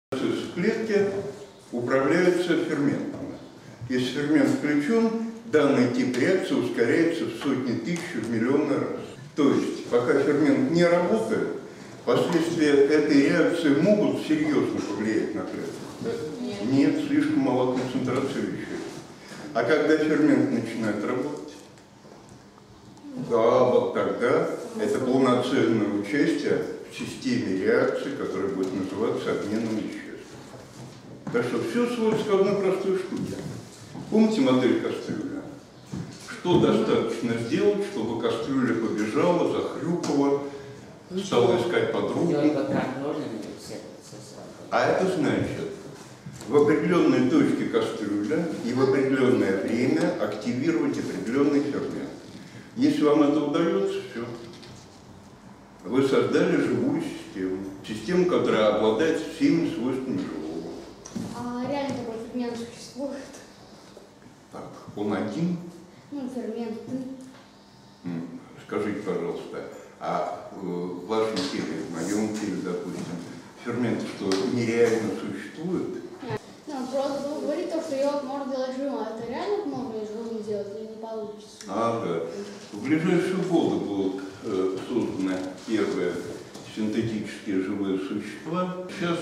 В клетке управляются ферментами. Если фермент включен, данный тип реакции ускоряется в сотни тысяч, в миллионы раз. То есть, пока фермент не работает, последствия этой реакции могут серьезно повлиять на клетку? Нет, слишком мала концентрация веществ. А когда фермент начинает работать? Да, вот тогда это полноценное участие в системе реакции, которая будет называться обменом веществ. Так что все сводится к одной простой штуке. Помните модель кастрюли? Что достаточно сделать, чтобы кастрюля побежала, захрюкала, стала искать подругу? А это значит, в определенной точке кастрюля и в определенное время активировать определенный фермент. Если вам это удается, все. Вы создали живую систему. Систему, которая обладает всеми свойствами живого. А реально такой фермент существует? Так, он один? Ну, ферменты. Скажите, пожалуйста, а в вашем теле, в моем теле, допустим, ферменты что, нереально существуют? Ну, просто вы говорите, что йод можно делать живым, а это реально можно живым сделать или не получится? Ага. В ближайшие годы будут созданы первые синтетические живые существа. Сейчас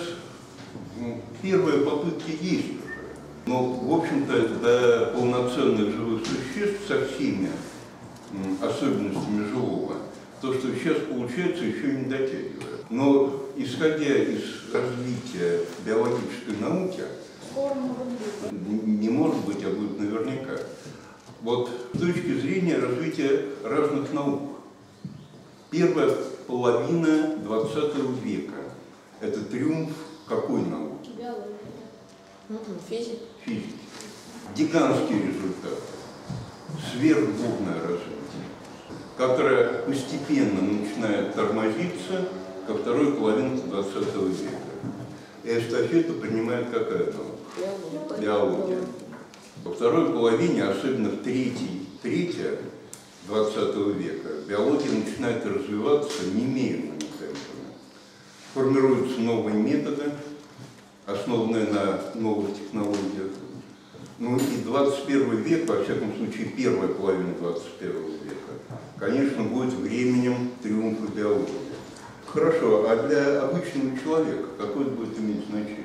первые попытки есть уже. Но, в общем-то, до полноценных живых существ со всеми особенностями живого, то, что сейчас получается, еще не дотягивает. Но, исходя из развития биологической науки, скоро может быть. Не может быть, а будет наверняка. Вот с точки зрения развития разных наук. Первая половина 20 века – это триумф какой науки? Биология. Физика. Физики. Гигантский результат. Сверхбурное развитие, которое постепенно начинает тормозиться ко второй половине 20 века. И эстафету принимает какая наука? Биология. Во второй половине, особенно в третье 20 века, биология начинает развиваться немеренными темпами. Формируются новые методы, основанные на новых технологиях. Ну и 21 век, во всяком случае, первая половина 21 века, конечно, будет временем триумфа биологии. Хорошо, а для обычного человека какое это будет иметь значение?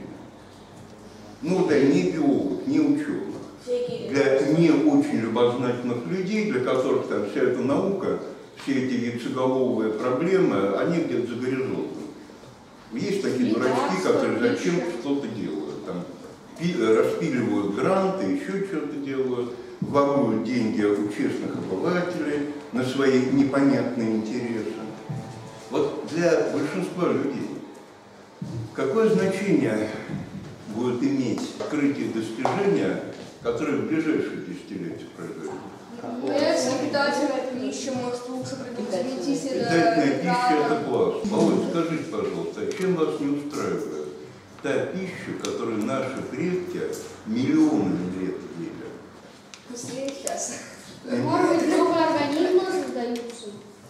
Ну да, не биолог, не ученых. Для не очень любознательных людей, для которых там вся эта наука, все эти яйцеголовые проблемы, они где-то за горизонтом. Есть такие дурачки, которые зачем что-то делают. Там, распиливают гранты, еще что-то делают, воруют деньги у честных обывателей на свои непонятные интересы. Вот для большинства людей какое значение будет иметь открытие достижения, которое в ближайшие десятилетия произойдет? Если питательная пища может лучше придумать Питательная пища – это класс. Володь, скажите, пожалуйста, а чем вас не устраивает та пища, которую наши предки миллионами лет ели? Быстрее сейчас. Может быть, новые организмы создаются?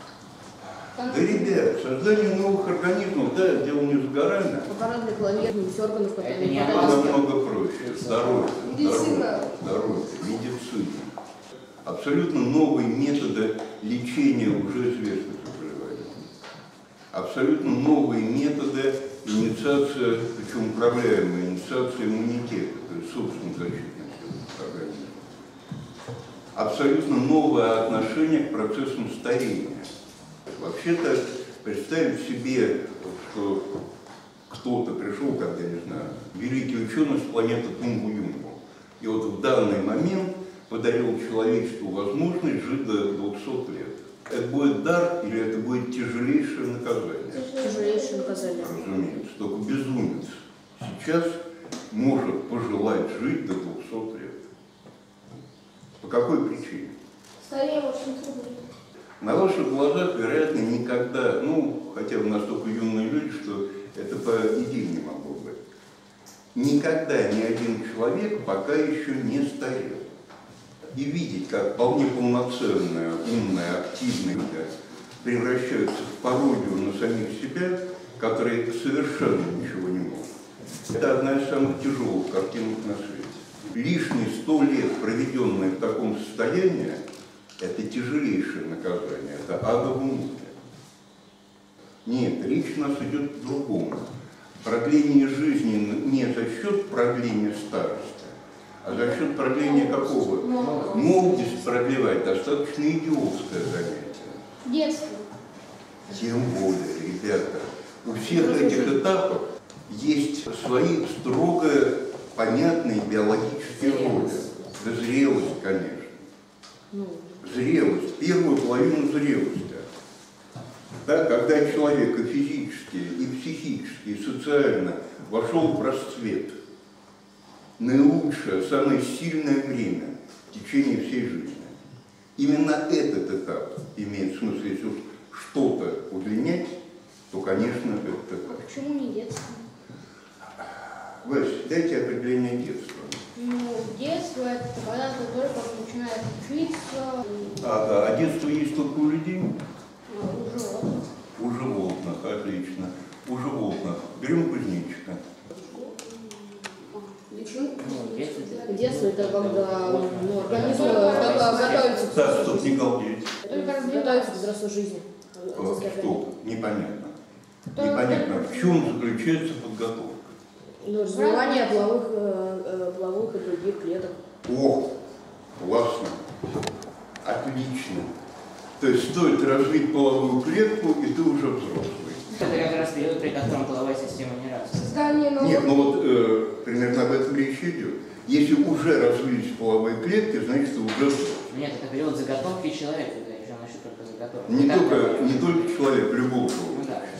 Да, ребят, создание новых организмов, да, дело не в сгорании. Аппаратный клонирование органов, Это не Намного проще. Здоровье, Медицина. здоровье, медицина. Абсолютно новые методы лечения уже известных заболеваний. Абсолютно новые методы инициации, причем управляемой инициации иммунитета, то есть собственной защитности организма. Абсолютно новое отношение к процессам старения. Вообще-то представить себе, что кто-то пришел, как я не знаю, великий ученый с планеты Тумбу-Юмбу, и вот в данный момент подарил человечеству возможность жить до 200 лет. Это будет дар или это будет тяжелейшее наказание? Тяжелейшее наказание. Разумеется. Только безумец сейчас может пожелать жить до 200 лет. По какой причине? Старее очень трудно. На ваших глазах, вероятно, никогда, ну, хотя вы настолько юные люди, что это по идее не могло быть. Никогда ни один человек пока еще не старел. И видеть, как вполне полноценные, умные, активные люди превращаются в пародию на самих себя, которые совершенно ничего не могут. Это одна из самых тяжелых картинок на свете. Лишние 100 лет, проведенные в таком состоянии, это тяжелейшее наказание, это адово муки. Нет, речь у нас идет к другому. Продление жизни не за счет продления старости, а за счет продления какого? Молодость продлевать достаточно идиотское занятие. Детство. Тем более, ребята, у всех этих этапов есть свои строго понятные биологические роли. Да, зрелость, конечно. Зрелость, первую половину зрелости. Да, когда человек и физически, и психически, и социально вошел в расцвет, наилучшее, самое сильное время в течение всей жизни. Именно этот этап имеет смысл, если уж что-то удлинять, то, конечно, этот этап. Почему не детство? Вась, дайте определение детства. Ну, детство это когда ты только начинаешь учиться. А детство есть только у людей? У животных. У животных, отлично. У животных. Берем кузнечика. Детство это когда организм готовится Так, стоп, не галдеть. готовится к взрослой жизни. Стоп, непонятно. Непонятно, в чем заключается подготовка? Развивание половых и других клеток. О, классно. Отлично. То есть стоит развить половую клетку, и ты уже взрослый. Это как раз период, при котором половая система не развита. Создание новых... Нет, ну вот примерно об этом речь идет. Если уже развились половые клетки, значит, ты уже взрослый. Нет, это период заготовки человека, да, еще он еще только заготовки. Не только человек, любого животного. Ну да.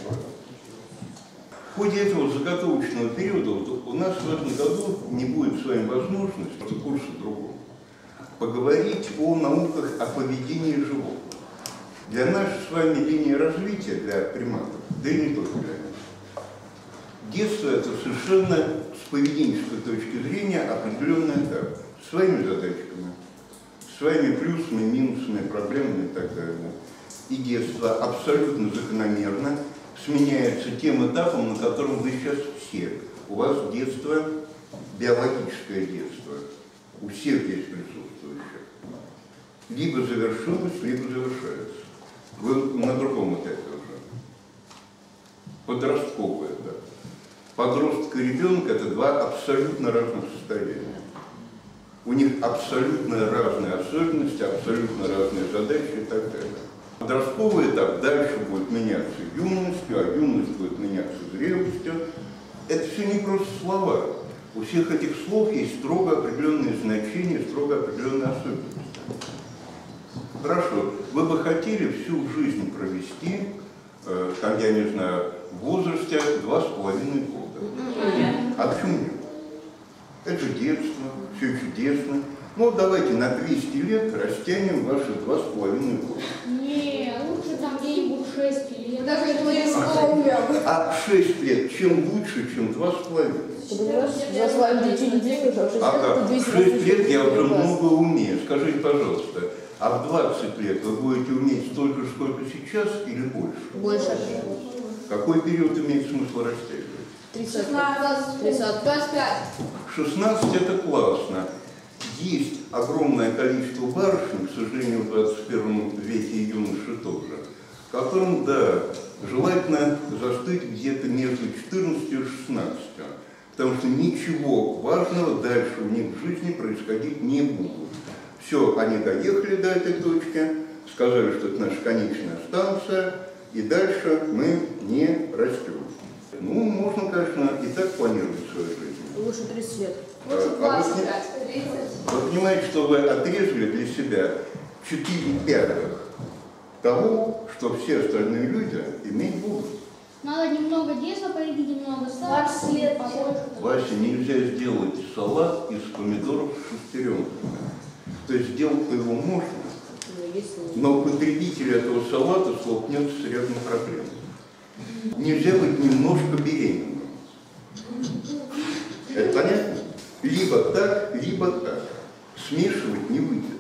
В ходе этого заготовочного периода у нас в этом году не будет с вами возможности, просто курса другого, поговорить о науках о поведении животных. Для нашей с вами линии развития, для приматов, да и не только для нас, детство это совершенно с поведенческой точки зрения определенный этап, с своими задачками, с своими плюсами, минусами, проблемами и так далее. И детство абсолютно закономерно сменяется тем этапом, на котором вы сейчас все. У вас детство, биологическое детство, у всех здесь присутствующих, либо завершилось, либо завершается. Вы на другом этапе уже. Подростковый этап. Подросток и ребенок – это два абсолютно разных состояния. У них абсолютно разные особенности, абсолютно разные задачи и так далее. Подростковый этап дальше будет меняться юностью, а юность будет меняться зрелостью. Это все не просто слова. У всех этих слов есть строго определенные значения, строго определенные особенности. Хорошо, вы бы хотели всю жизнь провести, там, я не знаю, в возрасте 2,5 года. А почему нет? Это же детство, все чудесно. Ну, давайте на 200 лет растянем ваши 2,5 года. Не, лучше там где-нибудь 6 лет. Даже этого не вспомнил. А 6 лет чем лучше, чем 2,5? Ты понимаешь, взрослая детей не делаешь, а 6 лет А это 200 6 лет я уже много умею. Скажите, пожалуйста, а в 20 лет вы будете уметь столько же, сколько сейчас, или больше? Больше. Какой период имеет смысл растягивать? 30. 25. 16 это классно. Есть огромное количество барышень, к сожалению, в 21 веке и юноши тоже, которым, да, желательно застыть где-то между 14 и 16, потому что ничего важного дальше у них в жизни происходить не будет. Все, они доехали до этой точки, сказали, что это наша конечная станция, и дальше мы не растем. Ну, можно, конечно, и так планировать свою жизнь. Лучше 30 лет. Лучше Вы 25, 30. понимаете, что вы отрезали для себя 4/5 того, что все остальные люди имеют будут. Надо немного детства полюбить, немного старости. 20 лет. побольше. Вася, нельзя сделать салат из помидоров с шестеренками. То есть сделать его можно, но потребитель этого салата столкнется с рядом проблем. Нельзя быть немножко беременным. Это понятно? Либо так, либо так. Смешивать не выйдет.